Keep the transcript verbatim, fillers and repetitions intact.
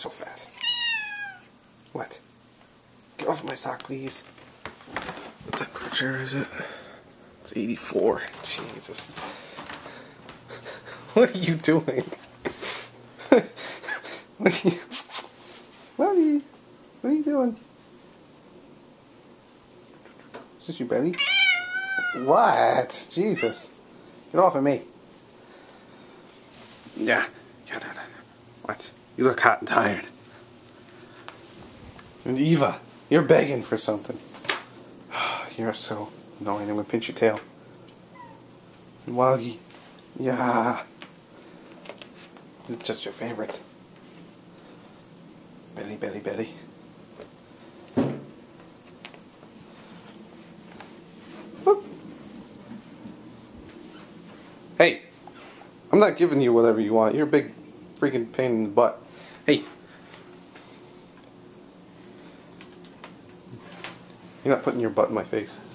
so fat. What? Get off my sock, please. What temperature is it? It's eighty-four. Jesus. What are you doing? What are you... What are you... What are you doing? Is this your belly? What? Jesus. Get off of me. Yeah. Yeah, no, no, no. What? You look hot and tired. And Eva, you're begging for something. You're so annoying. I'm gonna pinch your tail. Wally. Yeah. It's just your favorite. Belly, belly, belly. Whoop. Hey, I'm not giving you whatever you want. You're a big freaking pain in the butt. Hey. You're not putting your butt in my face.